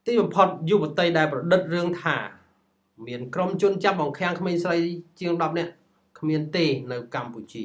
ទីបំផុតយុវតីដែលប្រឌិតរឿងថាមានក្រុមជនចាប់បង្ខាំងក្មេងស្រីជាង10នាក់គ្មានទេនៅកម្ពុជា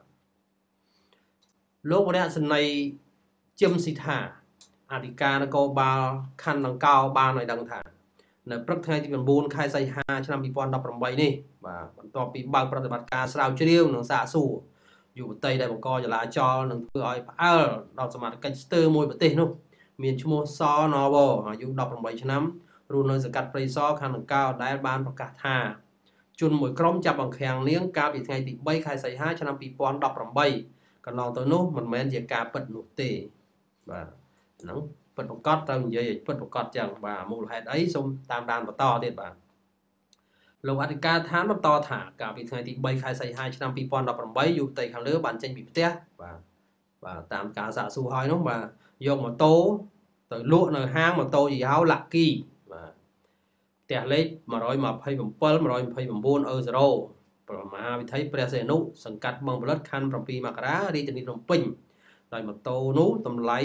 លោកវរៈសេនីយ៍ជឹមស៊ីថាអធិការនគរបាលខណ្ឌដង្កោបានឲ្យដឹងថានៅព្រឹកថ្ងៃទី9ខែសីហាឆ្នាំ2018នេះបាទបន្ទាប់ពីបើកប្រតិបត្តិការស្រាវជ្រាវនិងសាកសួរយុវតីដែលបង្កចលាចលនិងធ្វើឲ្យផ្អើលដល់សមាជិកស្ទើរមួយប្រទេសនោះមានឈ្មោះសណវអាយុ18ឆ្នាំរស់នៅសង្កាត់ព្រៃសរខណ្ឌដង្កោដែលបានប្រកាសថាជនមួយក្រុមចាប់បង្ខាំងនាងកាលពីថ្ងៃទី3ខែសីហាឆ្នាំ2018កន្លងទៅនោះមិនមែនជាការពិតនោះទេបាទហ្នឹងពិតប្រកបត្រូវនិយាយឲ្យពិតប្រកបចឹងបាទមូលហេតុអីសូមតាមដានបន្តទៀតបាទលោកអធិការឋានបន្តថាកាលពីថ្ងៃទី3ខែសីហាឆ្នាំ2018យុវតីខាងលើបានចេញពីផ្ទះបាទតាមការសាកសួរហើយនោះបាទយកម៉ូតូទៅលក់នៅហាងម៉ូតូយីហោ Lucky បាទផ្ទះលេខ127 129 អឺ0មហាវិថីព្រះសីហនុសង្កាត់បឹងផលិតខណ្ឌ7មករារាជធានីភ្នំពេញដោយម៉ូតូនោះតម្លៃ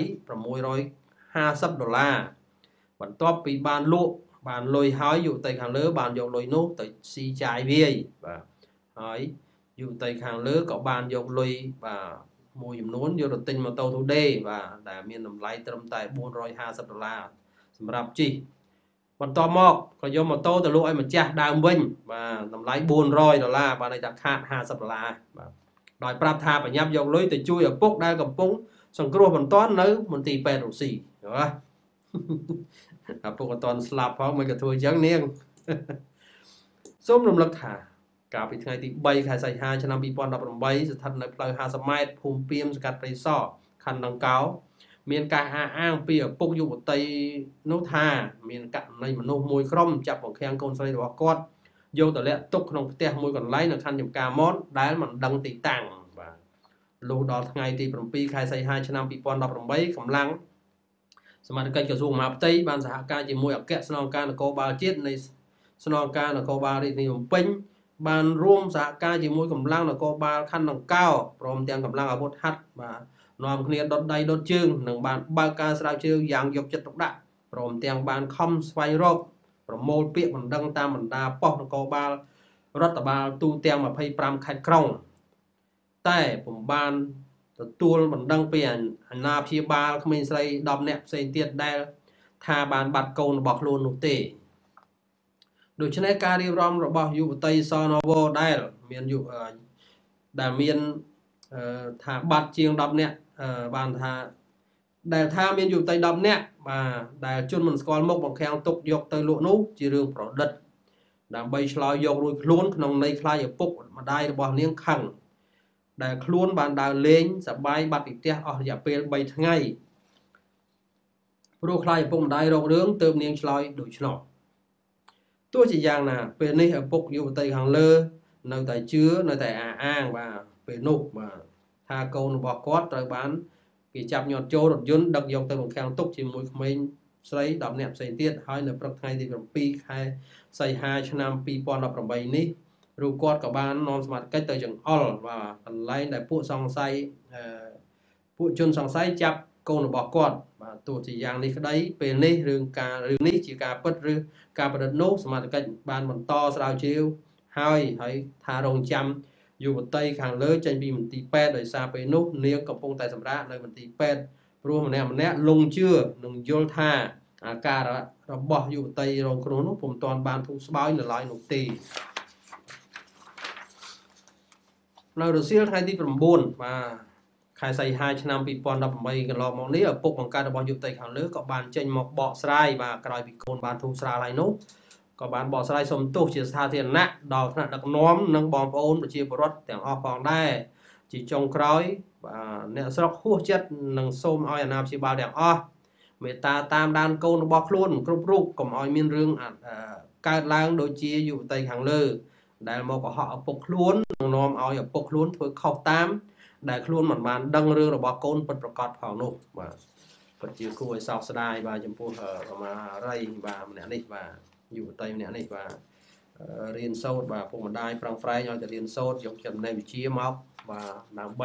$650បន្ទាប់ពីបានលក់បានលុយហើយយុវតីខាងលើបានយកលុយនោះទៅស៊ីចាយវាយបាទហើយយុវតីខាងលើក៏បានយកលុយបាទមួយចំនួនយកទៅទិញម៉ូតូ Today បាទដែលមានតម្លៃត្រឹមតែ$450សម្រាប់ជិះបន្ទាប់មកក៏យកម៉ូតូទៅលក់ឲ្យម្ចាស់ដើមវិញបាទតម្លៃ$400បាទន័យថាខាត$50បាទដោយប្រាប់ថាបញ្ញាប់យកលុយទៅជួយឪពុកដែលកំពុងសង្គ្រោះបន្ទាន់នៅមន្ទីរពេទ្យរុស្ស៊ីបាទឪពុកអត់ទាន់ស្លាប់ផងមិនក៏ធ្វើអញ្ចឹងនាងសូមរំលឹកថាកាលពីថ្ងៃទី3ខែសីហាឆ្នាំ2018ស្ថិតនៅផ្លូវ50ម៉ែត្រភូមិពីមសង្កាត់ព្រៃសរខណ្ឌដង្កោមានការអះអាងពីឪពុកយុវតីនោះថាមានករណីមនុស្សមួយក្រុមចាប់បង្ខាំងកូនស្រីរបស់គាត់យកទៅលាក់ទុកក្នុងផ្ទះមួយកន្លែងនៅខណ្ឌចំការមនដែលមិនដឹងទីតាំងបាទលុះដល់ថ្ងៃទី7ខែសីហាឆ្នាំ2018កម្លាំងសមាជិកក្រសួងមហាផ្ទៃបានសហការជាមួយអគ្គស្នងការនគរបាលជាតិនៃស្នងការនគរបាលរាជធានីភ្នំពេញបានរួមសហការជាមួយកម្លាំងនគរបាលខណ្ឌដង្កោព្រមទាំងកម្លាំងអាវុធហត្ថបាទនាំគ្នាដុតដៃដុតជើងនិងបានបើកការស្រាវជ្រាវយ៉ាងយកចិត្តទុកដាក់ព្រមទាំងបានខំស្វែងរកប្រមូលពាក្យបណ្ដឹងតាមបណ្ដាប៉ុស្តិ៍នគរបាលរដ្ឋបាលទូទាំង25ខេត្តក្រុងតែពុំបានទទួលបណ្ដឹងពីអាណាព្យាបាលក្មេងស្រី10នាក់ផ្សេងទៀតដែលថាបានបាត់កូនរបស់ខ្លួននោះទេដូច្នេះការរៀបចំរបស់យុវតីសណវដែលមានថាបាត់ជាង10នាក់បានថាដែលថាមានយុវតី10នាក់បាទដែលជនមិនស្គាល់មុខបង្ខាំងទុកយកទៅលក់នោះជារឿងប្រឌិតដើម្បីឆ្លើយយករួចខ្លួនក្នុងន័យខ្លាចឪពុកម្ដាយរបស់នាងខឹងដែលខ្លួនបានដើរលេងសប្បាយបាត់ពីផ្ទះអស់រយៈពេល3ថ្ងៃព្រោះខ្លាចឪពុកម្ដាយរករឿងទើបនាងឆ្លើយដូច្នោះទោះជាយ៉ាងណាពេលនេះឪពុកយុវតីខាងលើនៅតែជឿនៅតែអះអាងបាទពេលនោះបាទថាកូនរបស់គាត់ត្រូវបានគេចាប់ញាត់ចូលរថយន្តដឹកយកទៅបង្ខាំងទុកជាមួយក្មេងស្រី10នាក់ផ្សេងទៀតហើយនៅព្រឹកថ្ងៃទី7ខែសីហាឆ្នាំ2018នេះរូបគាត់ក៏បាននាំសមាជិកទៅចង្អុលបាទកន្លែងដែលពួកជនសង្ស័យចាប់កូនរបស់គាត់បាទទោះជាយ៉ាងនេះក្តីពេលនេះរឿងនេះជាការពិតឬការប្រឌិតនោះសមាជិកបានបន្តស្រាវជ្រាវហើយថារងចាំយុវតីខាងលើចេញពីមន្ទីរពេទ្យដោយសារពេលនោះនាងកំពុងតែសម្រាកនៅមន្ទីរពេទ្យព្រោះម្នាក់លងជឿនិងយល់ថាអាការៈរបស់យុវតីរងគ្រោះនោះពុំទាន់បានធូរស្បើយនៅឡើយនោះទេនៅរសៀលថ្ងៃទី9បាទខែសីហាឆ្នាំ2018កន្លងមកនេះឪពុកបង្កើតរបស់យុវតីខាងលើក៏បានចេញមកបកស្រាយបាទក្រោយពីកូនបានធូរស្រាលហើយនោះក៏បានបកស្រាយសុំទោសជាសាធារណៈដល់ថ្នាក់ដឹកនាំនិងបងប្អូនប្រជាពលរដ្ឋទាំងអស់ផងដែរជាចុងក្រោយបាទអ្នកស្រុកហួសចិត្តនិងសូមឲ្យអាណាព្យាបាលទាំងអស់មេត្តាតាមដានកូនរបស់ខ្លួនគ្រប់រូបកុំឲ្យមានរឿងកើតឡើងដូចជាយុវតីខាងលើដែលមកកុហកឪពុកខ្លួននិងនាំឲ្យឪពុកខ្លួនធ្វើខុសតាមដែលខ្លួនមិនបានដឹងរឿងរបស់កូនពិតប្រាកដផងនោះបាទពិតជាគួរឲ្យសោកស្ដាយបាទចំពោះកមារីបាទម្នាក់នេះបាទយុវតីម្នាក់នេះបាទរៀនសូត្របាទពុកម្ដាយប្រឹងប្រែងឲ្យតែរៀនសូត្រយកចំណេះវិជ្ជាមកបាទដើម្បី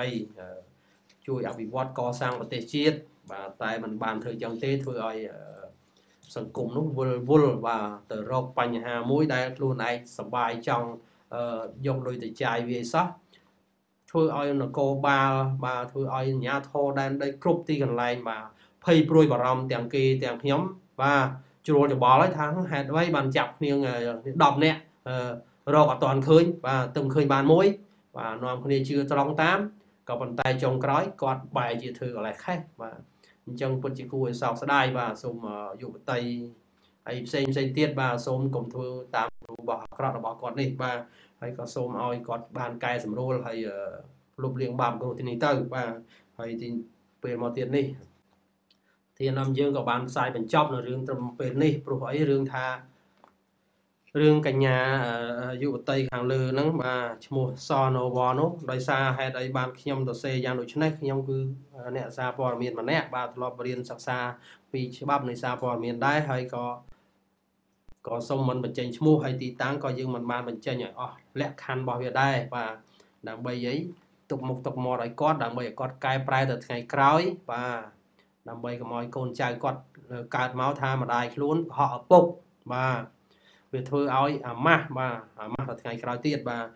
ជួយអភិវឌ្ឍកសាងប្រទេសជាតិបាទតែมันបានធ្វើចឹងទេធ្វើឲ្យសង្គមនោះវល់បាទទៅរកបញ្ហាមួយដែលខ្លួនឯងសប្បាយចង់យកលុយទៅចាយវាសោះធ្វើឲ្យនគរបាលបាទធ្វើឲ្យអាជ្ញាធរដែនដីគ្រប់ទីកន្លែងបាទភ័យព្រួយបារម្ភទាំងគេទាំងខ្ញុំបាទជ្រួលច្បល់ហើយថាហេតុអ្វីបានចាប់គ្នា10នាក់រកអត់ទាន់ឃើញបាទទៅឃើញបានមួយបាទនាំគ្នាជឿត្រង់តាមក៏ប៉ុន្តែចុងក្រោយគាត់បែរជាធ្វើកន្លែងខេះបាទអញ្ចឹងពិតជាគួរឲ្យសោកស្ដាយបាទសូមយុវតីហើយផ្សេងទៀតបាទសូមកុំធ្វើតាមរបស់អាក្រក់របស់គាត់នេះបាទហើយក៏សូមឲ្យគាត់បានកែសម្រួលហើយលុបលាងបាបគ្រោះទីនេះទៅបាទហើយទីពេលមកទៀតនេះធានំយើងក៏បានផ្សាយបញ្ចប់នៅរឿងត្រឹមពេលនេះព្រោះអីរឿងថារឿងកញ្ញាយុវតីខាងលើហ្នឹងបាទឈ្មោះសណវនោះដោយសារហេតុអីបានខ្ញុំទៅសេយ៉ាងដូចនេះខ្ញុំគឺអ្នកសារព័ត៌មានម្នាក់បាទធ្លាប់រៀនសិក្សាពីច្បាប់នៃសារព័ត៌មានដែរហើយក៏សូមមិនបញ្ចេញឈ្មោះហើយទីតាំងក៏យើងមិនបានបញ្ចេញឲ្យអស់លក្ខខណ្ឌរបស់វាដែរបាទដើម្បីអីទុកមុខទុកមាត់ឲ្យគាត់ដើម្បីឲ្យគាត់កែប្រែទៅថ្ងៃក្រោយបាទដើម្បីកុំឲ្យកូនចៅគាត់កើតមកថាម្ដាយខ្លួនកុហកឪពុកបាទវាធ្វើឲ្យអាម៉ាស់បាទអាម៉ាស់ដល់ថ្ងៃក្រោយទៀតបាទ